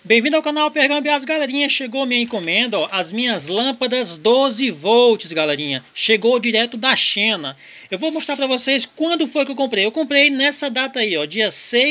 Bem-vindo ao canal Pergambiados, galerinha. Chegou minha encomenda, ó, as minhas lâmpadas 12 volts, galerinha. Chegou direto da China. Eu vou mostrar para vocês quando foi que eu comprei. Eu comprei nessa data aí, ó, dia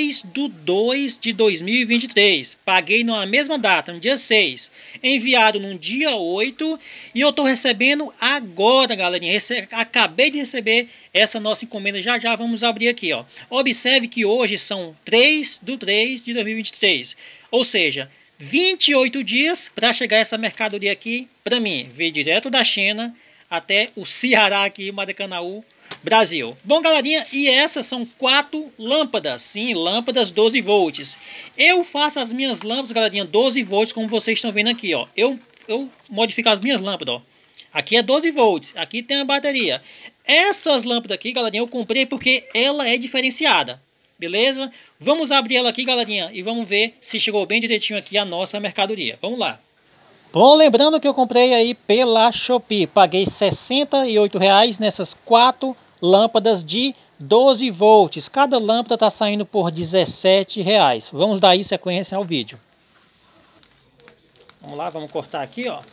6/2/2023. Paguei na mesma data, no dia 6. Enviado no dia 8 e eu tô recebendo agora, galerinha. Acabei de receber essa nossa encomenda. Já já vamos abrir aqui, ó. Observe que hoje são 3/3/2023. Ou seja, 28 dias para chegar essa mercadoria aqui para mim. Veio direto da China até o Ceará aqui, Maracanaú, Brasil. Bom, galerinha, e essas são 4 lâmpadas. Sim, lâmpadas 12 volts. Eu faço as minhas lâmpadas, galerinha, 12 volts, como vocês estão vendo aqui, ó. Eu modifico as minhas lâmpadas, ó. Aqui é 12 volts, aqui tem a bateria. Essas lâmpadas aqui, galerinha, eu comprei porque ela é diferenciada. Beleza? Vamos abrir ela aqui, galerinha, e vamos ver se chegou bem direitinho aqui a nossa mercadoria. Vamos lá. Bom, lembrando que eu comprei aí pela Shopee. Paguei R$ 68 nessas 4 lâmpadas de 12 volts. Cada lâmpada está saindo por R$ 17. Vamos dar aí sequência ao vídeo. Vamos lá, vamos cortar aqui, ó.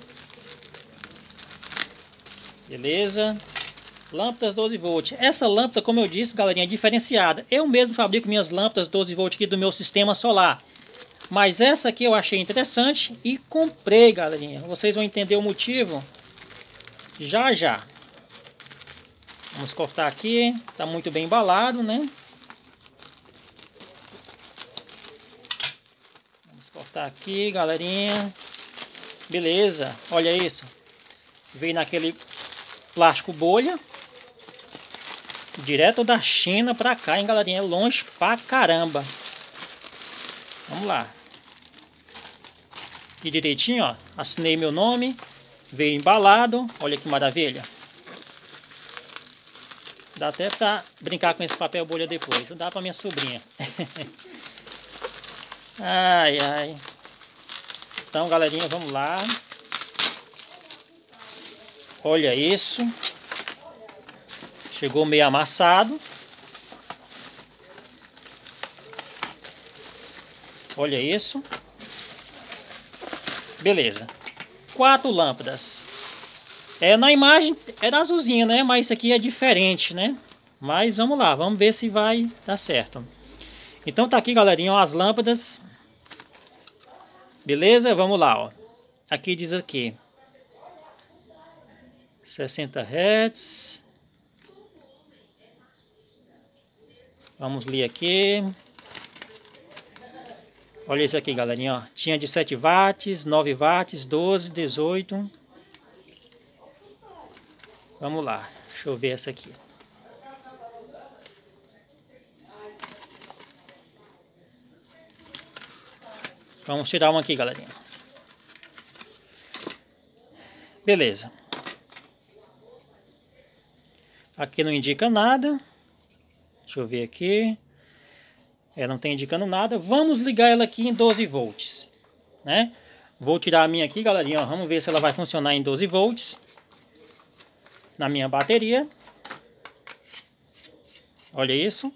Beleza? Lâmpadas 12 volts. Essa lâmpada, como eu disse, galerinha, é diferenciada. Eu mesmo fabrico minhas lâmpadas 12 volts aqui do meu sistema solar. Mas essa aqui eu achei interessante e comprei, galerinha. Vocês vão entender o motivo já já. Vamos cortar aqui. Tá muito bem embalado, né? Vamos cortar aqui, galerinha. Beleza. Olha isso. Veio naquele plástico bolha. Direto da China pra cá, hein, galerinha? É longe pra caramba. Vamos lá. Aqui direitinho, ó. Assinei meu nome. Veio embalado. Olha que maravilha. Dá até pra brincar com esse papel bolha depois. Dá pra minha sobrinha. Ai, ai. Então, galerinha, vamos lá. Olha isso. Chegou meio amassado. Olha isso. Beleza. 4 lâmpadas. Na imagem era azulzinha, né? Mas isso aqui é diferente, né? Mas vamos lá. Vamos ver se vai dar certo. Então tá aqui, galerinha, ó, as lâmpadas. Beleza? Vamos lá, ó. Aqui diz aqui 60 Hz. Vamos ler aqui. Olha isso aqui, galerinha, ó. Tinha de 7 watts, 9 watts, 12, 18. Vamos lá. Deixa eu ver essa aqui. Vamos tirar uma aqui, galerinha. Beleza. Aqui não indica nada. Deixa eu ver aqui. Não tem indicando nada. Vamos ligar ela aqui em 12 volts, né? Vou tirar a minha aqui, galerinha, ó. Vamos ver se ela vai funcionar em 12 volts. Na minha bateria. Olha isso.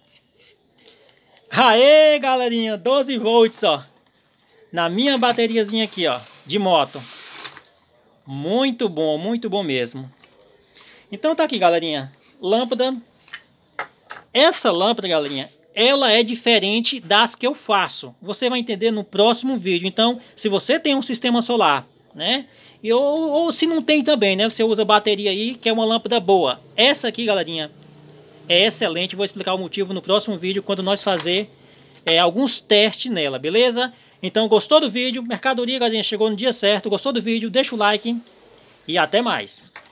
Aê, galerinha, 12 volts, ó. Na minha bateriazinha aqui, ó, de moto. Muito bom mesmo. Então tá aqui, galerinha. Lâmpada. Essa lâmpada, galerinha, ela é diferente das que eu faço. Você vai entender no próximo vídeo. Então, se você tem um sistema solar, né? Ou se não tem também, né? Você usa bateria aí, que é uma lâmpada boa. Essa aqui, galerinha, é excelente. Vou explicar o motivo no próximo vídeo, quando nós fazer alguns testes nela, beleza? Então, gostou do vídeo? Mercadoria, galerinha, chegou no dia certo. Gostou do vídeo? Deixa o like e até mais.